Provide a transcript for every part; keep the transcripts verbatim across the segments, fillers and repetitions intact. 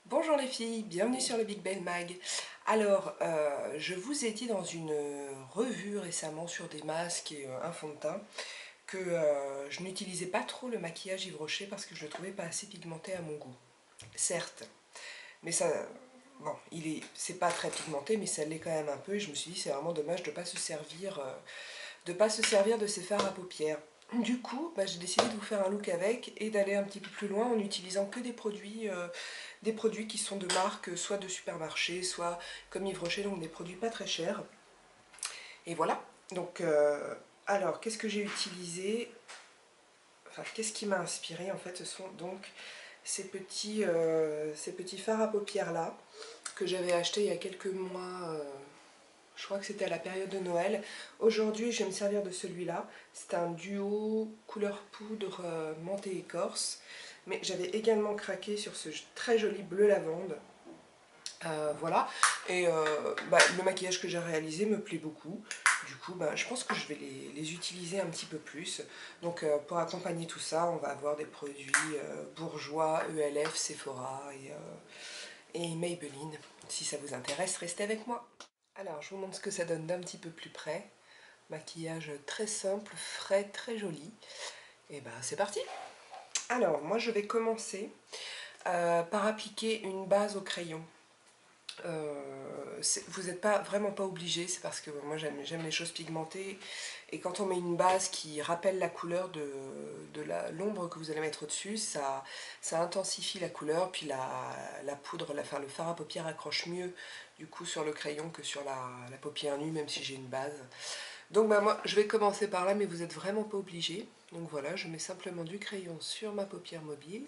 Bonjour les filles, bienvenue sur le Big Bell Mag. Alors, euh, je vous ai dit dans une revue récemment sur des masques et euh, un fond de teint que euh, je n'utilisais pas trop le maquillage Yves Rocher parce que je le trouvais pas assez pigmenté à mon goût. Certes, mais ça, bon, il est, c'est pas très pigmenté, mais ça l'est quand même un peu et je me suis dit c'est vraiment dommage de pas se servir, euh, de pas se servir de ces fards à paupières. Du coup, bah, j'ai décidé de vous faire un look avec et d'aller un petit peu plus loin en utilisant que des produits, euh, des produits qui sont de marque, soit de supermarché, soit comme Yves Rocher, donc des produits pas très chers. Et voilà. Donc, euh, alors, qu'est-ce que j'ai utilisé? Enfin, qu'est-ce qui m'a inspiré en fait? Ce sont donc ces petits, euh, ces petits fards à paupières là que j'avais acheté il y a quelques mois. euh, Je crois que c'était à la période de Noël. Aujourd'hui, je vais me servir de celui-là. C'est un duo couleur poudre euh, menthe et écorce. Mais j'avais également craqué sur ce très joli bleu lavande. Euh, voilà. Et euh, bah, le maquillage que j'ai réalisé me plaît beaucoup. Du coup, bah, je pense que je vais les, les utiliser un petit peu plus. Donc euh, pour accompagner tout ça, on va avoir des produits euh, Bourjois, E L F, Sephora et, euh, et Maybelline. Si ça vous intéresse, restez avec moi. Alors, je vous montre ce que ça donne d'un petit peu plus près. Maquillage très simple, frais, très joli. Et ben c'est parti. Alors, moi je vais commencer euh, par appliquer une base au crayon. Euh, vous n'êtes pas vraiment pas obligé, c'est parce que moi j'aime les choses pigmentées et quand on met une base qui rappelle la couleur de, de l'ombre que vous allez mettre au-dessus, ça, ça intensifie la couleur, puis la, la poudre, la, enfin, le fard à paupières accroche mieux du coup sur le crayon que sur la, la paupière nue, même si j'ai une base. Donc bah, moi je vais commencer par là, mais vous n'êtes vraiment pas obligé. Donc voilà, je mets simplement du crayon sur ma paupière mobile.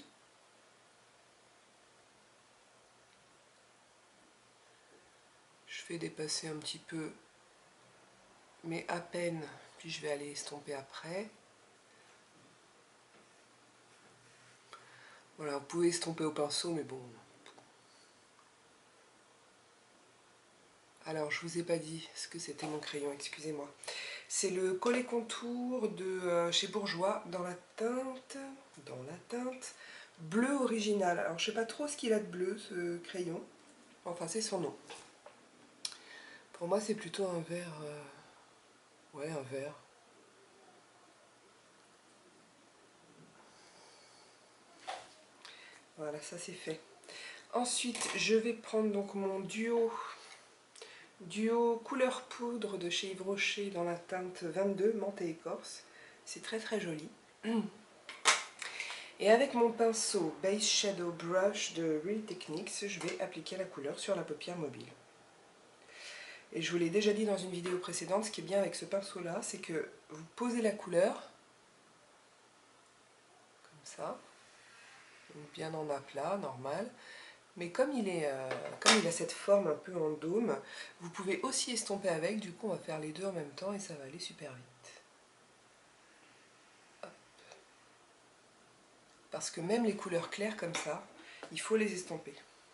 Je fais dépasser un petit peu, mais à peine, puis je vais aller estomper après. Voilà, vous pouvez estomper au pinceau, mais bon. Alors, je vous ai pas dit ce que c'était mon crayon, excusez-moi. C'est le collet contour de euh, chez Bourjois dans la teinte, dans la teinte bleu original. Alors, je sais pas trop ce qu'il a de bleu, ce crayon. Enfin, c'est son nom. Pour moi, c'est plutôt un vert. Euh... Ouais, un vert. Voilà, ça c'est fait. Ensuite, je vais prendre donc mon duo, duo couleur poudre de chez Yves Rocher dans la teinte vingt-deux, menthe et écorce. C'est très très joli. Et avec mon pinceau Base Shadow Brush de Real Techniques, je vais appliquer la couleur sur la paupière mobile. Et je vous l'ai déjà dit dans une vidéo précédente, ce qui est bien avec ce pinceau-là, c'est que vous posez la couleur, comme ça, bien en aplat, normal. Mais comme il, est, euh, comme il a cette forme un peu en dôme, vous pouvez aussi estomper avec, du coup on va faire les deux en même temps et ça va aller super vite. Hop. Parce que même les couleurs claires comme ça, il faut les estomper.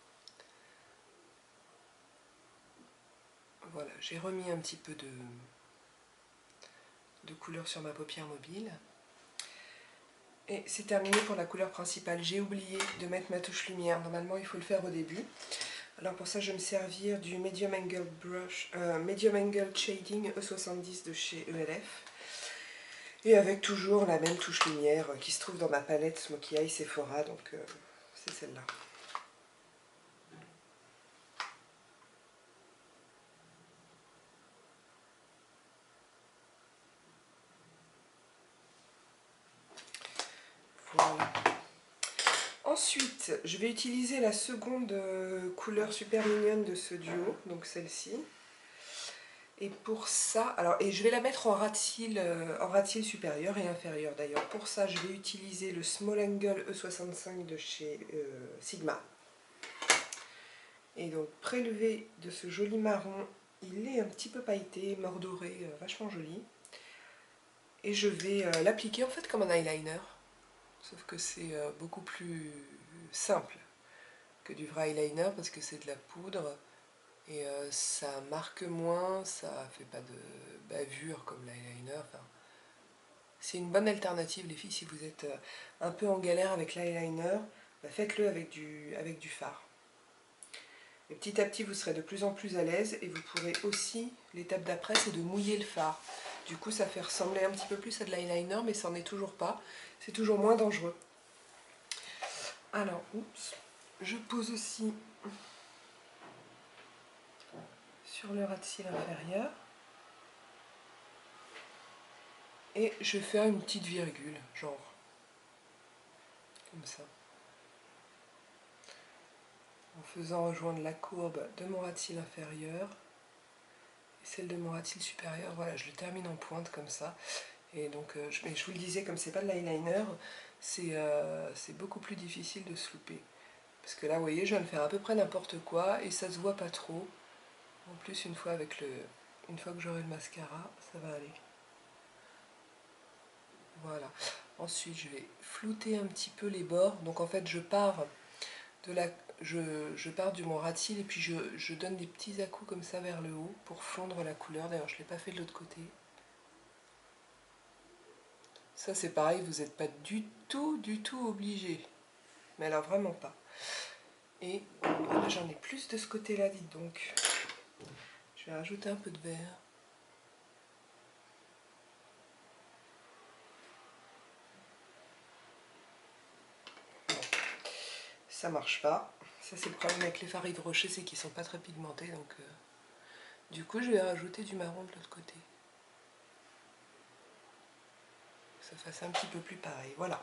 Voilà, j'ai remis un petit peu de, de couleur sur ma paupière mobile. Et c'est terminé pour la couleur principale. J'ai oublié de mettre ma touche lumière. Normalement, il faut le faire au début. Alors pour ça, je vais me servir du Medium Angle Brush, euh, Medium Angle Shading E soixante-dix de chez E L F. Et avec toujours la même touche lumière qui se trouve dans ma palette Smokey Eye Sephora, donc euh, c'est celle-là. Voilà. Ensuite, je vais utiliser la seconde euh, couleur super mignonne de ce duo, donc celle-ci. Et pour ça, alors et je vais la mettre en ras de cils, euh, en ras de cils supérieur et inférieur d'ailleurs. Pour ça, je vais utiliser le Small Angle E soixante-cinq de chez euh, Sigma. Et donc prélevé de ce joli marron, il est un petit peu pailleté, mordoré, euh, vachement joli. Et je vais euh, l'appliquer en fait comme un eyeliner, sauf que c'est euh, beaucoup plus simple que du vrai eyeliner parce que c'est de la poudre. Et euh, ça marque moins, ça fait pas de bavure comme l'eyeliner. Enfin, c'est une bonne alternative les filles si vous êtes euh, un peu en galère avec l'eyeliner, bah faites-le avec du, avec du fard. Et petit à petit, vous serez de plus en plus à l'aise et vous pourrez aussi, l'étape d'après, c'est de mouiller le fard. Du coup, ça fait ressembler un petit peu plus à de l'eyeliner, mais ça n'en est toujours pas. C'est toujours moins dangereux. Alors, oups, je pose aussi sur le ras de cils inférieur. Et je vais faire une petite virgule, genre, comme ça. En faisant rejoindre la courbe de mon ras de cils inférieur et celle de mon ras de cils supérieur. Voilà, je le termine en pointe comme ça. Et donc, euh, je, je vous le disais, comme c'est pas de l'eyeliner, c'est euh, beaucoup plus difficile de se louper. Parce que là, vous voyez, je viens de faire à peu près n'importe quoi et ça se voit pas trop. En plus, une fois, avec le, une fois que j'aurai le mascara, ça va aller. Voilà. Ensuite, je vais flouter un petit peu les bords. Donc, en fait, je pars, de la, je, je pars du mon ras de cils et puis je, je donne des petits à-coups comme ça vers le haut pour fondre la couleur. D'ailleurs, je ne l'ai pas fait de l'autre côté. Ça, c'est pareil, vous n'êtes pas du tout, du tout obligé. Mais alors, vraiment pas. Et là, j'en ai plus de ce côté-là, dites donc. Je vais rajouter un peu de vert. Ça marche pas. Ça, c'est le problème avec les fards Yves Rocher, c'est qu'ils sont pas très pigmentés. Donc, euh, du coup, je vais rajouter du marron de l'autre côté. Que ça fasse un petit peu plus pareil. Voilà.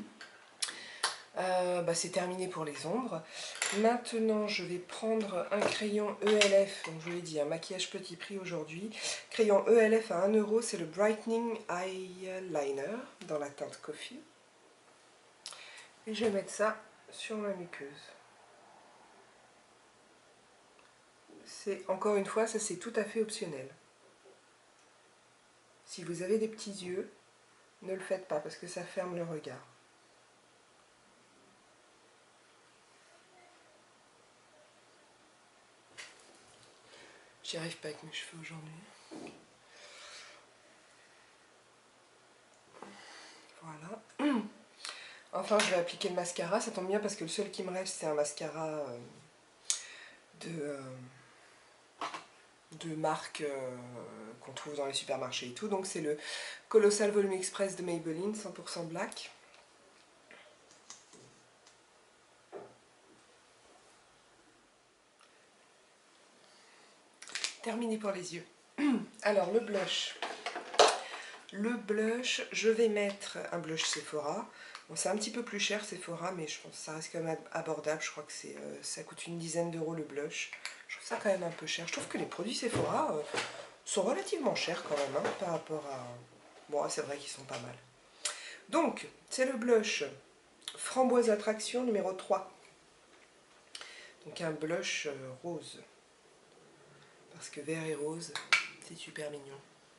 Euh, bah, c'est terminé pour les ombres. Maintenant, je vais prendre un crayon E L F. Donc, je vous l'ai dit, un maquillage petit prix aujourd'hui. Crayon E L F à un euro, c'est le Brightening Eyeliner dans la teinte Coffee. Et je vais mettre ça sur ma muqueuse. C'est encore une fois, ça c'est tout à fait optionnel. Si vous avez des petits yeux, ne le faites pas parce que ça ferme le regard. J'y arrive pas avec mes cheveux aujourd'hui. Voilà. Enfin, je vais appliquer le mascara. Ça tombe bien parce que le seul qui me reste, c'est un mascara euh, de, euh, de marque euh, qu'on trouve dans les supermarchés et tout. Donc c'est le Colossal Volume Express de Maybelline, cent pour cent black. Terminé pour les yeux. Alors, le blush. Le blush, je vais mettre un blush Sephora. Bon, c'est un petit peu plus cher Sephora, mais je pense que ça reste quand même abordable. Je crois que c'est, euh, ça coûte une dizaine d'euros le blush. Je trouve ça quand même un peu cher. Je trouve que les produits Sephora euh, sont relativement chers quand même, hein, par rapport à... Bon, c'est vrai qu'ils sont pas mal. Donc, c'est le blush Framboise Attraction numéro trois. Donc un blush euh, rose. Parce que vert et rose, c'est super mignon.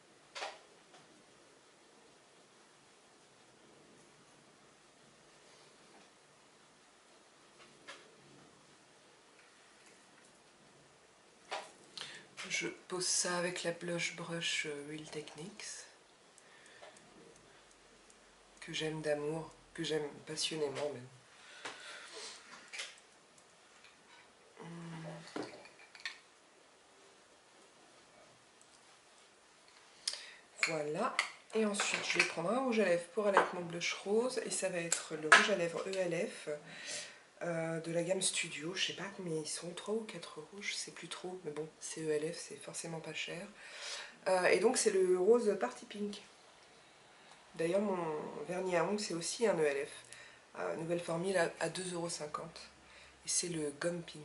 Je pose ça avec la blush brush Real Techniques, que j'aime d'amour, que j'aime passionnément même. Voilà. Et ensuite, je vais prendre un rouge à lèvres pour aller avec mon blush rose. Et ça va être le rouge à lèvres E L F euh, de la gamme Studio. Je sais pas combien ils sont, trois ou quatre euros, je sais plus trop. Mais bon, c'est E L F, c'est forcément pas cher. Euh, et donc, c'est le rose Party Pink. D'ailleurs, mon vernis à ongles, c'est aussi un E L F. Euh, nouvelle formule à, à deux euros cinquante. Et c'est le Gum Pink.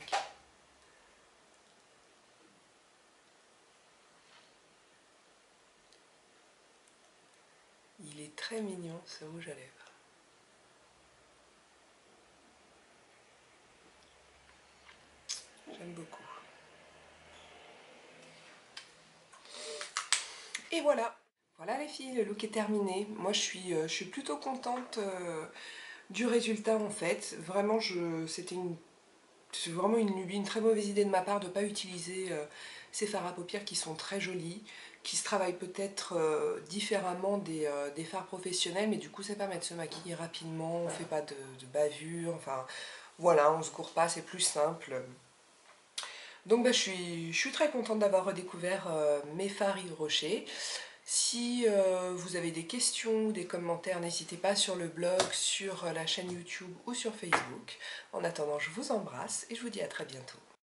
Il est très mignon, ce rouge à lèvres. J'aime beaucoup. Et voilà. Voilà les filles, le look est terminé. Moi je suis, euh, je suis plutôt contente euh, du résultat en fait. Vraiment, c'était une, vraiment une lubie, une très mauvaise idée de ma part de ne pas utiliser euh, ces fards à paupières qui sont très jolis, qui se travaillent peut-être euh, différemment des, euh, des fards professionnels, mais du coup ça permet de se maquiller rapidement, on ne fait pas de, de bavure, enfin voilà, on se gourre pas, c'est plus simple. Donc bah, je, suis, je suis très contente d'avoir redécouvert euh, mes fards hydrochés. Si euh, vous avez des questions ou des commentaires, n'hésitez pas sur le blog, sur la chaîne YouTube ou sur Facebook. En attendant, je vous embrasse et je vous dis à très bientôt.